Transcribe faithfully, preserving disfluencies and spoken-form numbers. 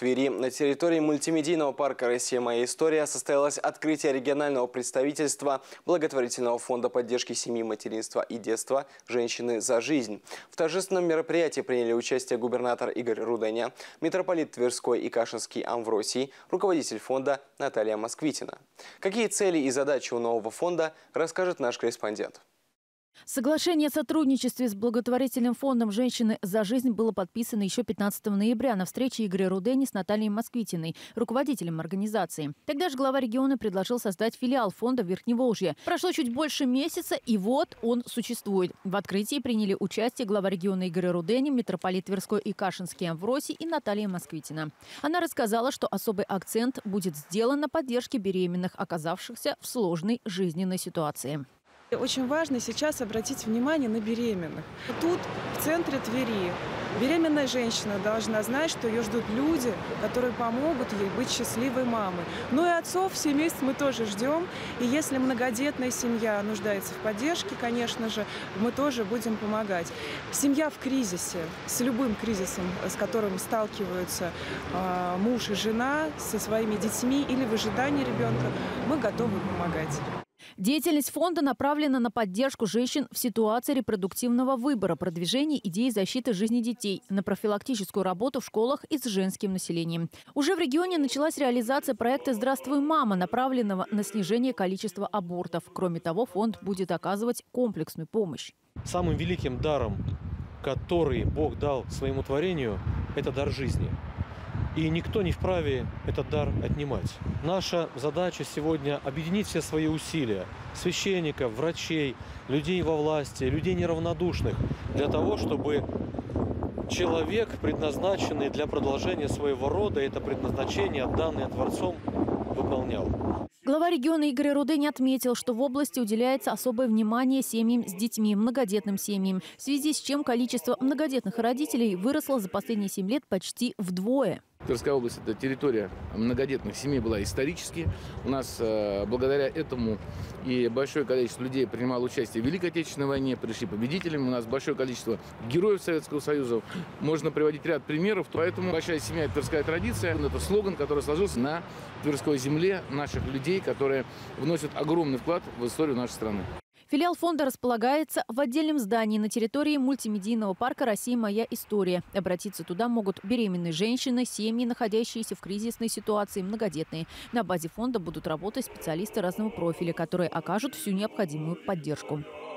Твери на территории мультимедийного парка «Россия. Моя история» состоялось открытие регионального представительства благотворительного фонда поддержки семьи, материнства и детства «Женщины за жизнь». В торжественном мероприятии приняли участие губернатор Игорь Руденя, митрополит Тверской и Кашинский Амвросий, руководитель фонда Наталья Москвитина. Какие цели и задачи у нового фонда, расскажет наш корреспондент. Соглашение о сотрудничестве с благотворительным фондом «Женщины за жизнь» было подписано еще пятнадцатого ноября на встрече Игоря Рудени с Натальей Москвитиной, руководителем организации. Тогда же глава региона предложил создать филиал фонда в Верхневолжье. Прошло чуть больше месяца, и вот он существует. В открытии приняли участие глава региона Игорь Рудени, митрополит Тверской и Кашинский Амвросий и Наталья Москвитина. Она рассказала, что особый акцент будет сделан на поддержке беременных, оказавшихся в сложной жизненной ситуации. Очень важно сейчас обратить внимание на беременных. Тут, в центре Твери, беременная женщина должна знать, что ее ждут люди, которые помогут ей быть счастливой мамой. Ну и отцов в семействе мы тоже ждем. И если многодетная семья нуждается в поддержке, конечно же, мы тоже будем помогать. Семья в кризисе, с любым кризисом, с которым сталкиваются э, муж и жена, со своими детьми или в ожидании ребенка, мы готовы помогать. Деятельность фонда направлена на поддержку женщин в ситуации репродуктивного выбора, продвижение идеи защиты жизни детей, на профилактическую работу в школах и с женским населением. Уже в регионе началась реализация проекта «Здравствуй, мама», направленного на снижение количества абортов. Кроме того, фонд будет оказывать комплексную помощь. Самым великим даром, который Бог дал своему творению, это дар жизни. И никто не вправе этот дар отнимать. Наша задача сегодня объединить все свои усилия священников, врачей, людей во власти, людей неравнодушных, для того, чтобы человек, предназначенный для продолжения своего рода, это предназначение, данное Творцом, выполнял. Глава региона Игорь Рудени отметил, что в области уделяется особое внимание семьям с детьми, многодетным семьям, в связи с чем количество многодетных родителей выросло за последние семь лет почти вдвое. Тверская область – это территория многодетных семей была исторически. У нас э, благодаря этому и большое количество людей принимало участие в Великой Отечественной войне, пришли победителями. У нас большое количество героев Советского Союза. Можно приводить ряд примеров. Поэтому «Большая семья» – это тверская традиция. Это слоган, который сложился на Тверской земле наших людей, которые вносят огромный вклад в историю нашей страны. Филиал фонда располагается в отдельном здании на территории мультимедийного парка «Россия. Моя история». Обратиться туда могут беременные женщины, семьи, находящиеся в кризисной ситуации, многодетные. На базе фонда будут работать специалисты разного профиля, которые окажут всю необходимую поддержку.